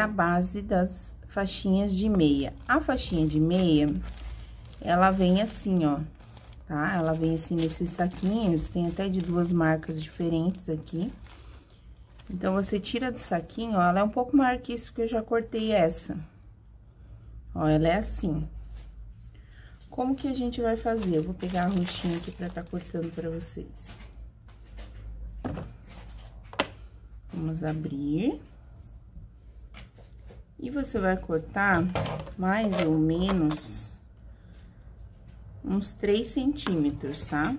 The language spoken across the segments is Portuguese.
a base das faixinhas de meia. A faixinha de meia, ela vem assim, ó, tá? Ela vem assim nesses saquinhos, tem até de 2 marcas diferentes aqui. Então, você tira do saquinho, ó, ela é um pouco maior que isso, que eu já cortei essa. Ó, ela é assim. Como que a gente vai fazer? Eu vou pegar a roxinha aqui pra tá cortando pra vocês. Vamos abrir. E você vai cortar mais ou menos uns 3 centímetros, tá?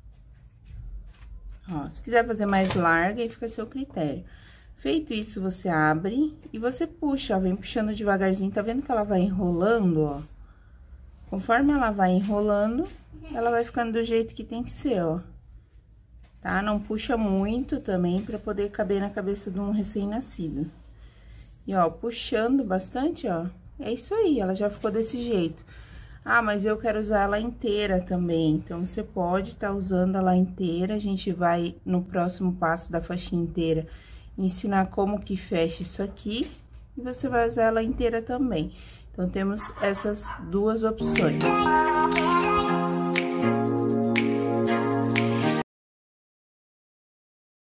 Ó, se quiser fazer mais larga, aí fica a seu critério. Feito isso, você abre e você puxa, ó, vem puxando devagarzinho. Tá vendo que ela vai enrolando, ó? Conforme ela vai enrolando, ela vai ficando do jeito que tem que ser, ó. Tá? Não puxa muito também, pra poder caber na cabeça de um recém-nascido. E, ó, puxando bastante, ó, é isso aí, ela já ficou desse jeito. Ah, mas eu quero usar ela inteira também, então, você pode tá usando ela inteira. A gente vai, no próximo passo da faixinha inteira, ensinar como que fecha isso aqui, e você vai usar ela inteira também. Então, temos essas 2 opções.